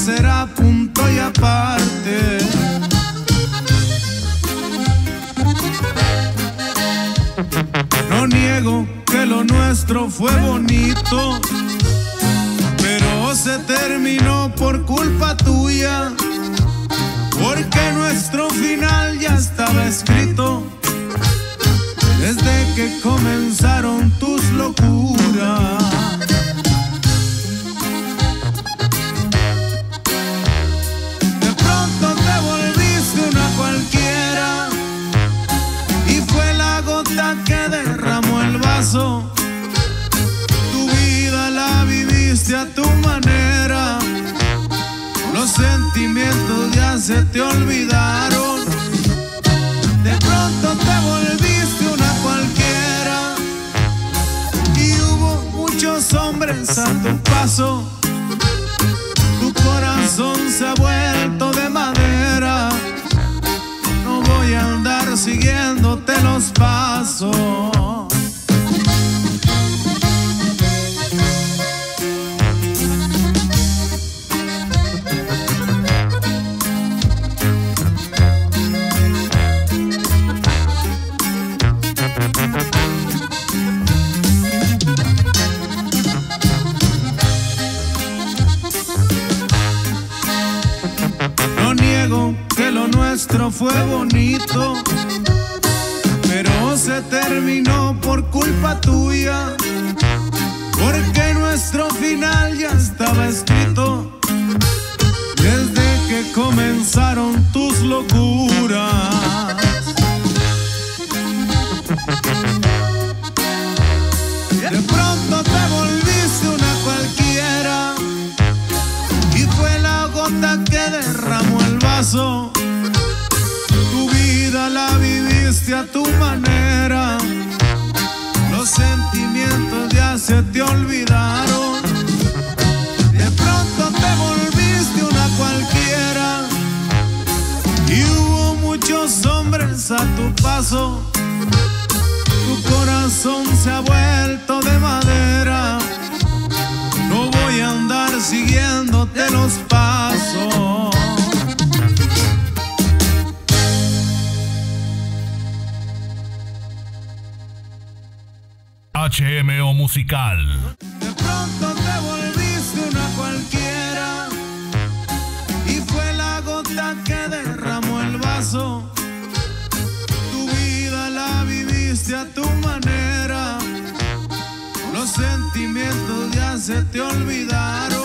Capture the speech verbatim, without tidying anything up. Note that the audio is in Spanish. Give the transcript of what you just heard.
será punto y aparte. No niego que lo nuestro fue bonito, pero se terminó por culpa tuya, porque nuestro final ya estaba escrito desde que comenzaron tus locuras. De pronto te volviste una cualquiera y fue la gota que derramó el vaso. Tu vida la viviste a tu manera, los sentimientos ya se te olvidaron. De pronto te volviste una cualquiera y hubo muchos hombres a tu paso. Tu corazón se ha vuelto de madera. No voy a andar siguiéndote los pasos. Que lo nuestro fue bonito, pero se terminó por culpa tuya, porque nuestro final ya estaba escrito desde que comenzaron tus locuras. De pronto te volviste una cualquiera y fue la gota que derramó el vaso. Tu vida la viviste a tu manera, los sentimientos ya se te olvidaron. De pronto te volviste una cualquiera y hubo muchos hombres a tu paso. Tu corazón se ha vuelto de madera. No voy a andar siguiéndote los pasos. H M O Musical. De pronto te volviste una cualquiera y fue la gota que derramó el vaso. Tu vida la viviste a tu manera, los sentimientos ya se te olvidaron.